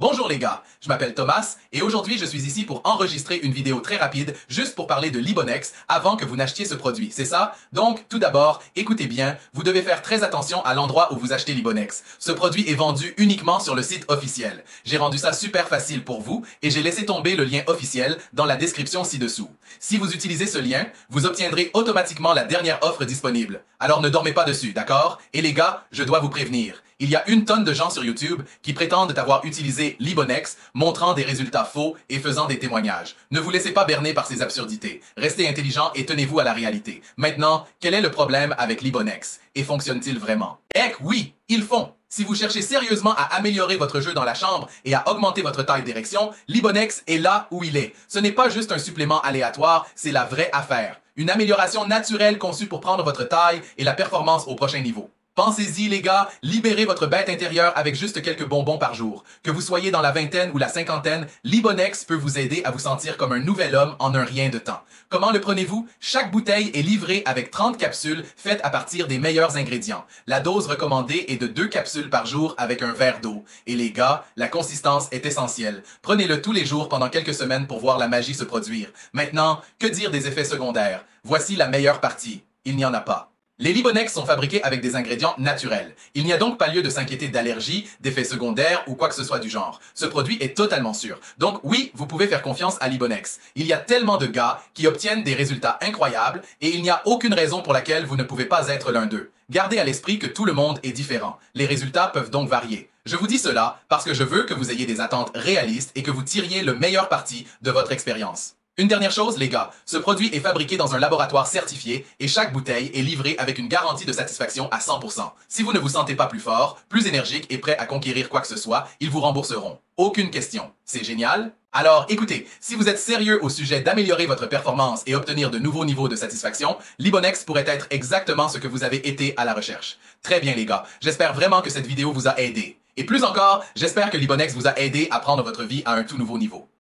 Bonjour les gars, je m'appelle Thomas et aujourd'hui je suis ici pour enregistrer une vidéo très rapide juste pour parler de Libonex avant que vous n'achetiez ce produit, c'est ça? Donc tout d'abord, écoutez bien, vous devez faire très attention à l'endroit où vous achetez Libonex. Ce produit est vendu uniquement sur le site officiel. J'ai rendu ça super facile pour vous et j'ai laissé tomber le lien officiel dans la description ci-dessous. Si vous utilisez ce lien, vous obtiendrez automatiquement la dernière offre disponible. Alors ne dormez pas dessus, d'accord? Et les gars, je dois vous prévenir. Il y a une tonne de gens sur YouTube qui prétendent avoir utilisé Libonex, montrant des résultats faux et faisant des témoignages. Ne vous laissez pas berner par ces absurdités. Restez intelligent et tenez-vous à la réalité. Maintenant, quel est le problème avec Libonex? Et fonctionne-t-il vraiment? Oui, ils font! Si vous cherchez sérieusement à améliorer votre jeu dans la chambre et à augmenter votre taille d'érection, Libonex est là où il est. Ce n'est pas juste un supplément aléatoire, c'est la vraie affaire. Une amélioration naturelle conçue pour prendre votre taille et la performance au prochain niveau. Pensez-y les gars, libérez votre bête intérieure avec juste quelques bonbons par jour. Que vous soyez dans la vingtaine ou la cinquantaine, Libonex peut vous aider à vous sentir comme un nouvel homme en un rien de temps. Comment le prenez-vous? Chaque bouteille est livrée avec 30 capsules faites à partir des meilleurs ingrédients. La dose recommandée est de 2 capsules par jour avec un verre d'eau. Et les gars, la consistance est essentielle. Prenez-le tous les jours pendant quelques semaines pour voir la magie se produire. Maintenant, que dire des effets secondaires? Voici la meilleure partie. Il n'y en a pas. Les Libonex sont fabriqués avec des ingrédients naturels. Il n'y a donc pas lieu de s'inquiéter d'allergies, d'effets secondaires ou quoi que ce soit du genre. Ce produit est totalement sûr. Donc oui, vous pouvez faire confiance à Libonex. Il y a tellement de gars qui obtiennent des résultats incroyables et il n'y a aucune raison pour laquelle vous ne pouvez pas être l'un d'eux. Gardez à l'esprit que tout le monde est différent. Les résultats peuvent donc varier. Je vous dis cela parce que je veux que vous ayez des attentes réalistes et que vous tiriez le meilleur parti de votre expérience. Une dernière chose, les gars, ce produit est fabriqué dans un laboratoire certifié et chaque bouteille est livrée avec une garantie de satisfaction à 100%. Si vous ne vous sentez pas plus fort, plus énergique et prêt à conquérir quoi que ce soit, ils vous rembourseront. Aucune question. C'est génial? Alors écoutez, si vous êtes sérieux au sujet d'améliorer votre performance et obtenir de nouveaux niveaux de satisfaction, Libonex pourrait être exactement ce que vous avez été à la recherche. Très bien les gars, j'espère vraiment que cette vidéo vous a aidé. Et plus encore, j'espère que Libonex vous a aidé à prendre votre vie à un tout nouveau niveau.